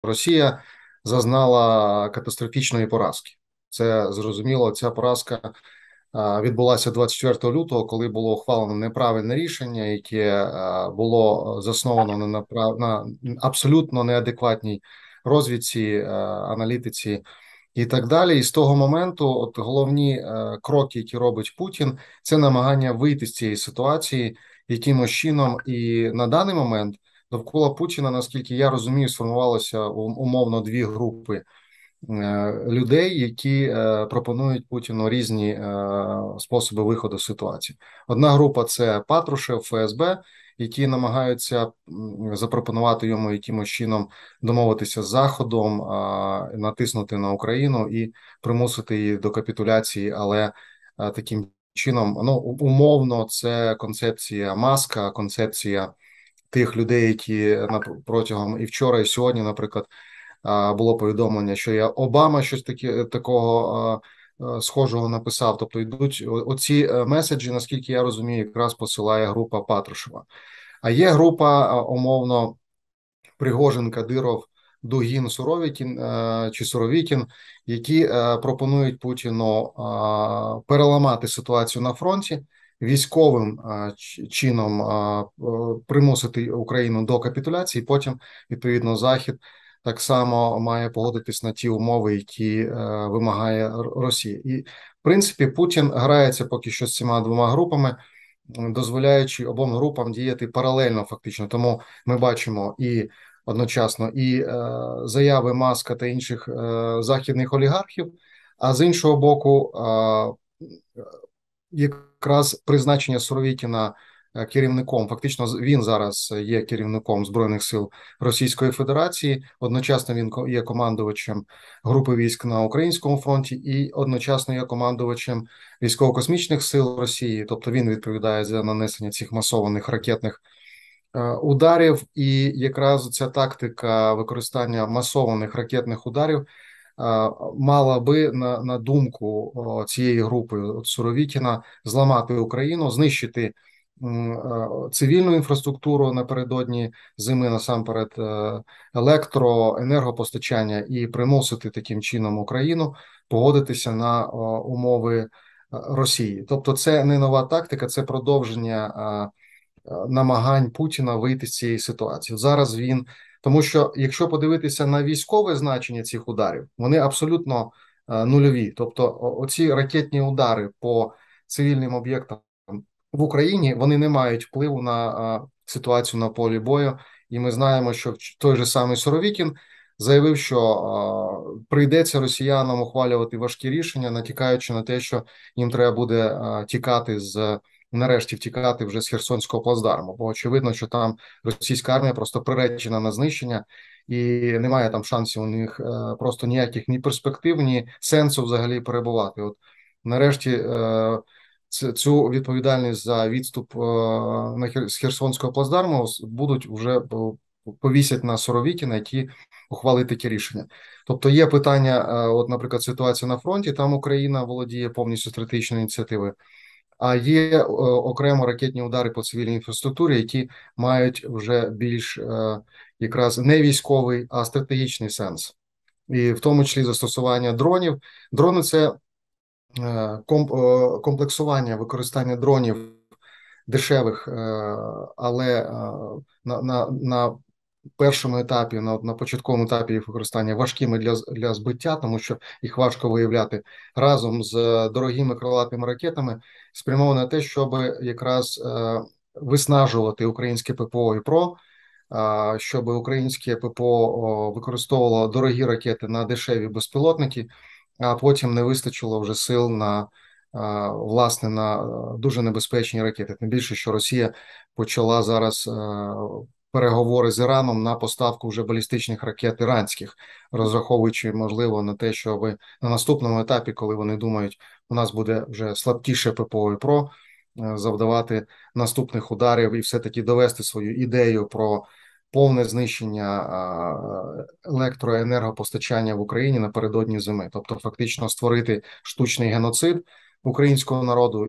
Росія зазнала катастрофічної поразки. Це зрозуміло. Ця поразка відбулася 24 лютого, коли було ухвалено неправильне рішення, яке було засновано на абсолютно неадекватній розвідці, аналітиці і так далі. І з того моменту, от головні кроки, які робить Путін, це намагання вийти з цієї ситуації якимось чином. І на даний момент довкола Путіна, наскільки я розумію, сформувалося умовно дві групи людей, які пропонують Путіну різні способи виходу з ситуації. Одна група це Патрушев, ФСБ, які намагаються запропонувати йому якимось чином домовитися з Заходом, натиснути на Україну і примусити її до капітуляції, але таким чином, ну, умовно, це концепція Маска, концепція тих людей, які протягом і вчора, і сьогодні, наприклад, було повідомлення, що я Обама щось таке такого схожого написав. Тобто йдуть оці меседжі, наскільки я розумію, якраз посилає група Патрушева. А є група умовно Пригожин, Кадиров, Дугін, Суровікін чи Суровікін, які пропонують Путіну переламати ситуацію на фронті, військовим чином примусити Україну до капітуляції. Потім відповідно Захід так само має погодитись на ті умови, які вимагає Росія. І в принципі Путін грається поки що з цими двома групами, дозволяючи обом групам діяти паралельно, фактично. Тому ми бачимо і одночасно і заяви Маска та інших західних олігархів, а з іншого боку, якраз призначення Суровікіна керівником, фактично він зараз є керівником Збройних сил Російської Федерації, одночасно він є командувачем групи військ на Українському фронті і одночасно є командувачем військово-космічних сил Росії, тобто він відповідає за нанесення цих масованих ракетних ударів, і якраз ця тактика використання масованих ракетних ударів мала би на думку цієї групи Суровікіна зламати Україну, знищити цивільну інфраструктуру напередодні зими, насамперед енергопостачання, і примусити таким чином Україну погодитися на умови Росії. Тобто це не нова тактика, це продовження намагань Путіна вийти з цієї ситуації. Зараз він, тому що якщо подивитися на військове значення цих ударів, вони абсолютно нульові. Тобто оці ракетні удари по цивільним об'єктам в Україні, вони не мають впливу на ситуацію на полі бою. І ми знаємо, що той же самий Суровікін заявив, що прийдеться росіянам ухвалювати важкі рішення, натякаючи на те, що їм треба буде нарешті втікати вже з Херсонського плацдарму, бо очевидно, що там російська армія просто приречена на знищення, і немає там шансів у них просто ніяких ні перспектив, ні сенсу взагалі перебувати. От нарешті цю відповідальність за відступ з Херсонського плацдарму будуть вже повісять на Суровікіна, які ухвалить таке рішення. Тобто є питання, от, наприклад, ситуація на фронті, там Україна володіє повністю стратегічною ініціативою, а є окремо ракетні удари по цивільній інфраструктурі, які мають вже більш якраз не військовий, а стратегічний сенс. І в тому числі застосування дронів. Дрони – це комплексування, використання дронів дешевих, але на першому етапі, на початковому етапі їх використання важкими для збиття, тому що їх важко виявляти, разом з дорогими крилатими ракетами, спрямовано на те, щоб якраз виснажувати українське ППО і ПРО, щоб українське ППО використовувало дорогі ракети на дешеві безпілотники, а потім не вистачило вже сил на власне на дуже небезпечні ракети. Тим більше, що Росія почала зараз переговори з Іраном на поставку вже балістичних ракет іранських, розраховуючи, можливо, на те, що на наступному етапі, коли вони думають, у нас буде вже слабкіше ППО і ПРО, завдавати наступних ударів і все-таки довести свою ідею про повне знищення електроенергопостачання в Україні напередодні зими. Тобто фактично створити штучний геноцид українського народу